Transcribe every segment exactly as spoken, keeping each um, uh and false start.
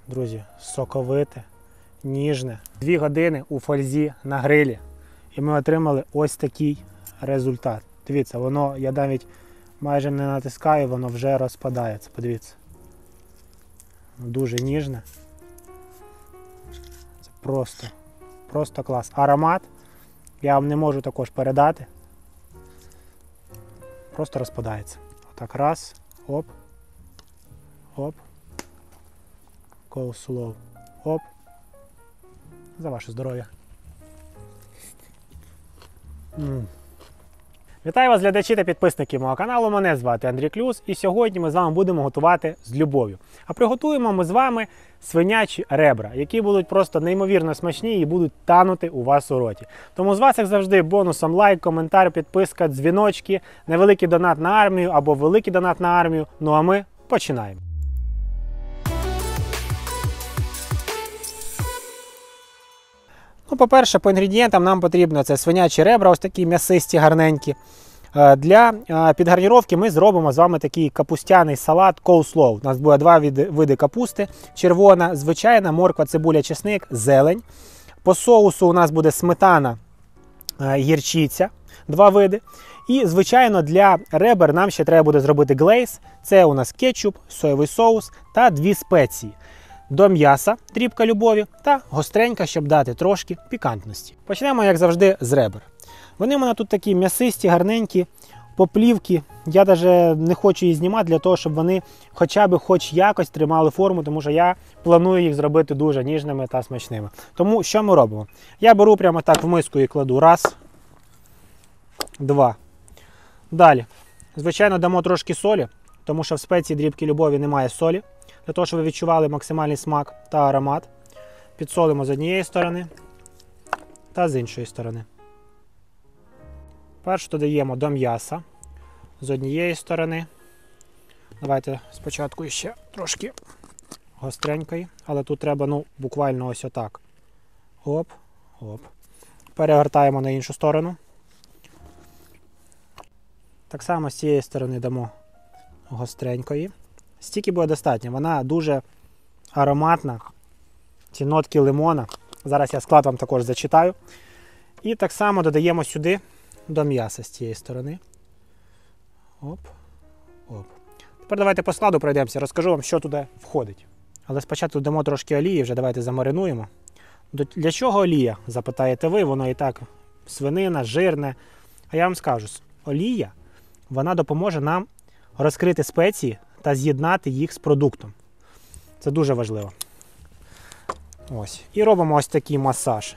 друзі, соковите, ніжне. Дві години у фользі на грилі. І ми отримали ось такий результат. Дивіться, воно, я навіть майже не натискаю, воно вже розпадається. Подивіться. Дуже ніжне. Це просто, просто клас. Аромат я вам не можу також передати. Просто розпадається. Отак раз, оп, оп, coleslaw, оп. За ваше здоров'я. М. Вітаю вас, глядачі та підписники мого каналу. Мене звати Андрій Клюс, і сьогодні ми з вами будемо готувати з любов'ю. А приготуємо ми з вами свинячі ребра, які будуть просто неймовірно смачні і будуть танути у вас у роті. Тому з вас, як завжди, бонусом лайк, коментар, підписка, дзвіночки, невеликий донат на армію або великий донат на армію. Ну а ми починаємо. Ну, по-перше, по інгредієнтам нам потрібно це свинячі ребра, ось такі м'ясисті, гарненькі. Для підгарніровки ми зробимо з вами такий капустяний салат coleslaw. У нас буде два види капусти. Червона, звичайна, морква, цибуля, чесник, зелень. По соусу у нас буде сметана, гірчиця, два види. І, звичайно, для ребер нам ще треба буде зробити глейз. Це у нас кетчуп, соєвий соус та дві спеції. До м'яса, дрібка любові та гостренька, щоб дати трошки пікантності. Почнемо, як завжди, з ребер. Вони в мене тут такі м'ясисті, гарненькі, поплівки. Я навіть не хочу їх знімати для того, щоб вони хоча б хоч якось тримали форму, тому що я планую їх зробити дуже ніжними та смачними. Тому що ми робимо? Я беру прямо так в миску і кладу. Раз, два. Далі. Звичайно, дамо трошки солі, тому що в спеції дрібки любові немає солі. Для того, щоб ви відчували максимальний смак та аромат. Підсолимо з однієї сторони та з іншої сторони. Перше додаємо до м'яса з однієї сторони. Давайте спочатку ще трошки гостренької, але тут треба, ну, буквально ось отак. Оп, оп. Перегортаємо на іншу сторону. Так само з цієї сторони дамо гостренької. Стільки буде достатньо, вона дуже ароматна, ці нотки лимона. Зараз я склад вам також зачитаю. І так само додаємо сюди до м'яса з цієї сторони. Оп, оп. Тепер давайте по складу пройдемося, розкажу вам, що туди входить. Але спочатку дамо трошки олії, вже давайте замаринуємо. Для чого олія, запитаєте ви, воно і так свинина, жирне. А я вам скажу, олія, вона допоможе нам розкрити спеції та з'єднати їх з продуктом. Це дуже важливо. Ось. І робимо ось такий масаж.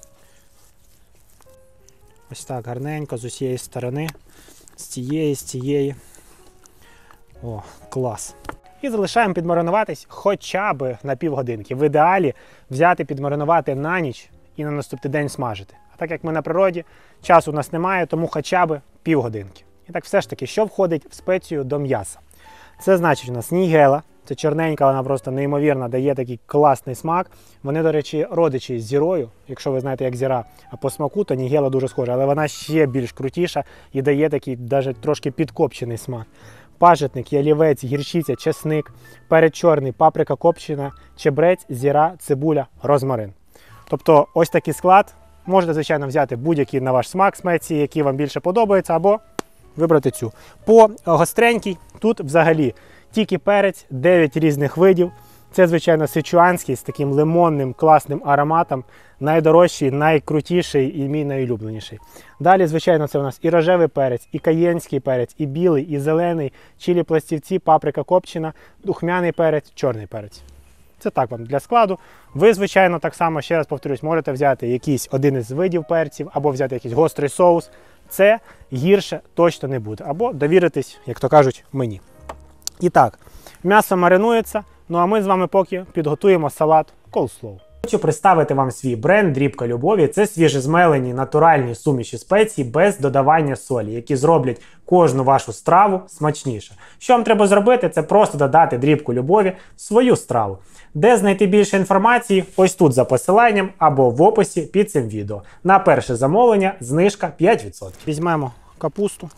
Ось так гарненько, з усієї сторони, з цієї, з цієї. О, клас. І залишаємо підмаринуватись хоча б на півгодинки. В ідеалі взяти, підмаринувати на ніч і на наступний день смажити. А так як ми на природі, часу у нас немає, тому хоча б півгодинки. І так все ж таки, що входить в спецію до м'яса? Це значить у нас нігела, це чорненька, вона просто неймовірна, дає такий класний смак. Вони, до речі, родичі з зірою, якщо ви знаєте, як зіра, а по смаку, то нігела дуже схожа, але вона ще більш крутіша і дає такий навіть трошки підкопчений смак. Пажитник, ялівець, гірчиця, чесник, перець чорний, паприка копчена, чебрець, зіра, цибуля, розмарин. Тобто ось такий склад. Можете, звичайно, взяти будь-який на ваш смак спеції, які вам більше подобаються, або вибрати цю. По гостренькій тут взагалі тільки перець, дев'ять різних видів. Це, звичайно, сичуанський з таким лимонним, класним ароматом. Найдорожчий, найкрутіший і мій найулюбленіший. Далі, звичайно, це у нас і рожевий перець, і каєнський перець, і білий, і зелений, чилі пластівці, паприка копчена, духмяний перець, чорний перець. Це так вам для складу. Ви, звичайно, так само, ще раз повторюсь, можете взяти якийсь один із видів перців, або взяти якийсь гострий соус. Це гірше точно не буде. Або довіритись, як то кажуть, мені. І так, м'ясо маринується, ну а ми з вами поки підготуємо салат coleslaw. Хочу представити вам свій бренд «Дрібка любові». Це свіжезмелені натуральні суміші спецій без додавання солі, які зроблять кожну вашу страву смачніше. Що вам треба зробити? Це просто додати дрібку любові в свою страву. Де знайти більше інформації? Ось тут за посиланням або в описі під цим відео. На перше замовлення знижка п'ять відсотків. Візьмемо капусту,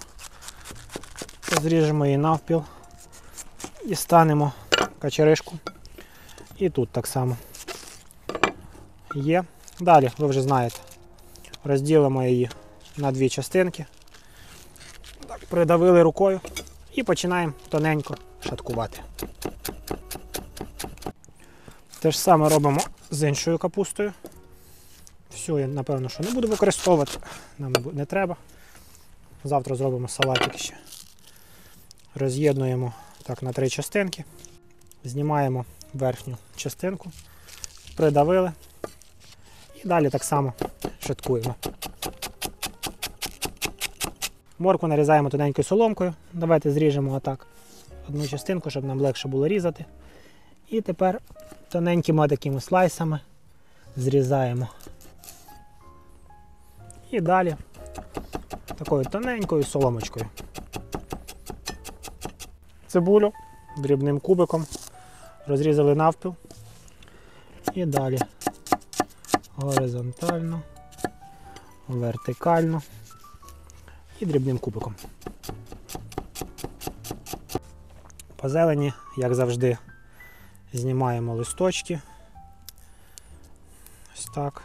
зріжемо її навпіл, дістанемо качеришку І тут так само є. Далі, ви вже знаєте, розділимо її на дві частинки. Так, придавили рукою і починаємо тоненько шаткувати. Те ж саме робимо з іншою капустою. Всю я, напевно, що не буду використовувати, нам не треба. Завтра зробимо салатик ще. Роз'єднуємо так на три частинки. Знімаємо верхню частинку, придавили і далі так само шаткуємо. Моркву нарізаємо тоненькою соломкою. Давайте зріжемо отак одну частинку, щоб нам легше було різати. І тепер тоненькими такими слайсами зрізаємо. І далі такою тоненькою соломочкою. Цибулю дрібним кубиком розрізали навпіл. І далі горизонтально, вертикально і дрібним кубиком. По зелені, як завжди, знімаємо листочки. Ось так.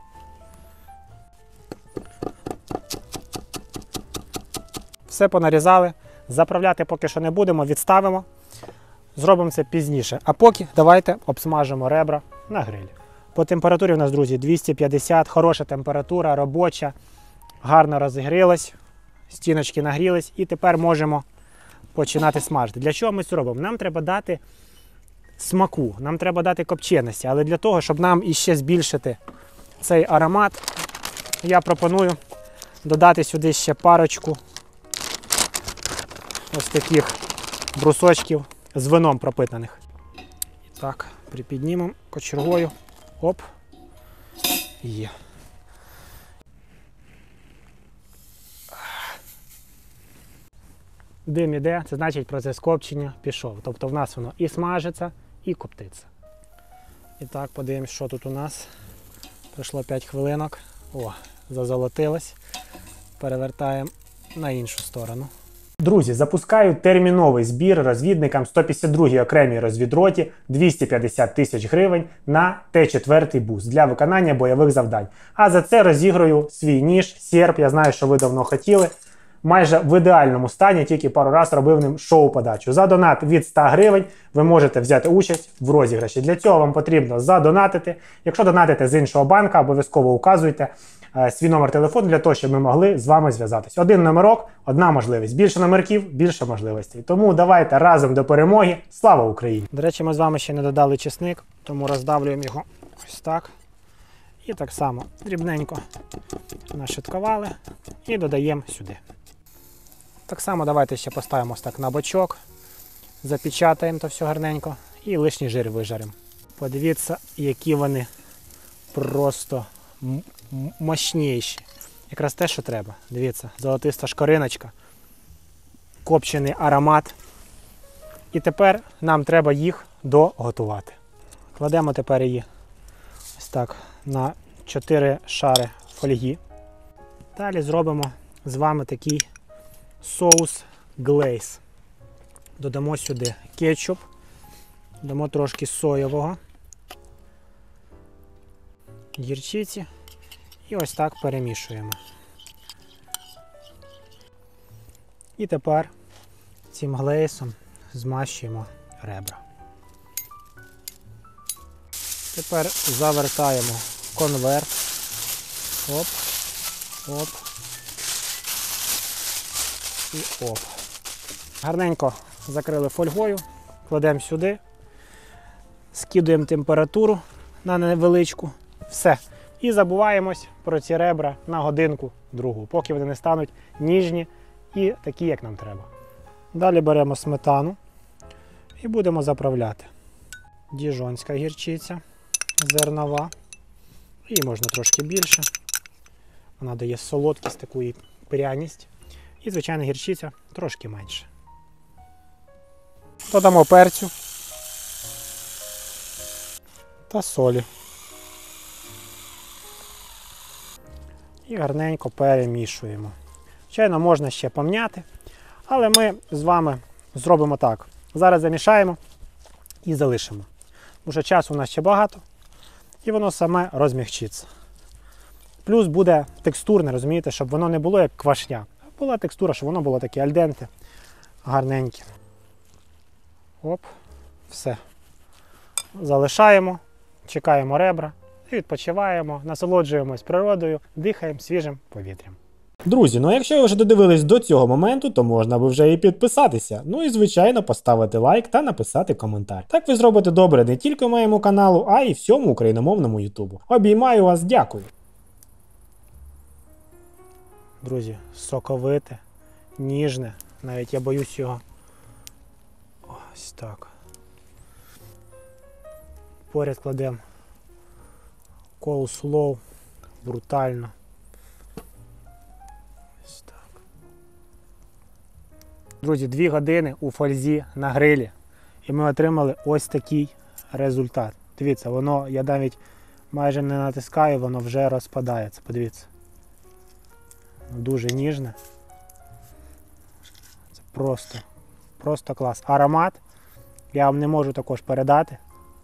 Все понарізали. Заправляти поки що не будемо, відставимо. Зробимо це пізніше. А поки давайте обсмажимо ребра на грилі. По температурі у нас, друзі, двісті п'ятдесят, хороша температура, робоча, гарно розігрілась, стіночки нагрілись і тепер можемо починати смажити. Для чого ми це робимо? Нам треба дати смаку, нам треба дати копченості, але для того, щоб нам іще збільшити цей аромат, я пропоную додати сюди ще парочку ось таких брусочків з вином пропитаних. І так, припіднімемо кочергою. Оп. Є. Дим іде, це значить процес копчення пішов. Тобто в нас воно і смажиться, і коптиться. І так, подивимось, що тут у нас. Пройшло п'ять хвилинок. О, зазолотилось. Перевертаємо на іншу сторону. Друзі, запускаю терміновий збір розвідникам сто п'ятдесят другій окремій розвідроті двісті п'ятдесят тисяч гривень на Т чотири бус для виконання бойових завдань. А за це розіграю свій ніж, серп, я знаю, що ви давно хотіли. Майже в ідеальному стані, тільки пару раз робив ним шоу-подачу. За донат від ста гривень ви можете взяти участь в розіграші. Для цього вам потрібно задонатити. Якщо донатите з іншого банка, обов'язково указуйте е, свій номер телефону для того, щоб ми могли з вами зв'язатись. Один номерок, одна можливість. Більше номерків, більше можливостей. Тому давайте разом до перемоги. Слава Україні! До речі, ми з вами ще не додали чесник, тому роздавлюємо його ось так. І так само дрібненько нашиткували і додаємо сюди. Так само давайте ще поставимо ось так на бочок, запечатаємо то все гарненько і лишній жир вижаримо. Подивіться, які вони просто мощніші. Якраз те, що треба. Дивіться, золотиста шкориночка, копчений аромат. І тепер нам треба їх доготувати. Кладемо тепер її ось так на чотири шари фольги. Далі зробимо з вами такий соус глейз. Додамо сюди кетчуп, додамо трошки соєвого, гірчиці і ось так перемішуємо. І тепер цим глейсом змащуємо ребра. Тепер завертаємо конверт. Оп, оп. І оп. Гарненько закрили фольгою, кладемо сюди, скидуємо температуру на невеличку, все. І забуваємось про ці ребра на годинку другу, поки вони не стануть ніжні і такі, як нам треба. Далі беремо сметану і будемо заправляти. Діжонська гірчиця, зернова, її можна трошки більше, вона дає солодкість, таку і пряність. І, звичайно, гірчиця трошки менше. Додамо перцю та солі. І гарненько перемішуємо. Звичайно, можна ще пом'яти, але ми з вами зробимо так. Зараз замішаємо і залишимо. Уже часу у нас ще багато. І воно саме розмягчиться. Плюс буде текстурне, розумієте, щоб воно не було як квашня. Була текстура, щоб воно було таке альденте, гарненьке. Оп, все. Залишаємо, чекаємо ребра і відпочиваємо, насолоджуємось природою, дихаємо свіжим повітрям. Друзі, ну а якщо ви вже додивились до цього моменту, то можна би вже і підписатися. Ну і звичайно поставити лайк та написати коментар. Так ви зробите добре не тільки моєму каналу, а й всьому україномовному ютубу. Обіймаю вас, дякую. Друзі, соковите, ніжне, навіть я боюсь його. Ось так. Поряд кладемо коуслоу, брутально. Ось так. Друзі, дві години у фользі на грилі. І ми отримали ось такий результат. Дивіться, воно, я навіть майже не натискаю, воно вже розпадається. Подивіться. Дуже ніжне. Це просто, просто клас. Аромат я вам не можу також передати.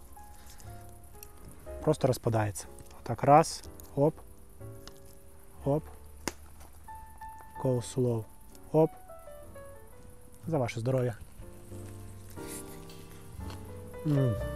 Просто розпадається. Отак, раз, оп, оп, коуслоу, оп. За ваше здоров'я. М.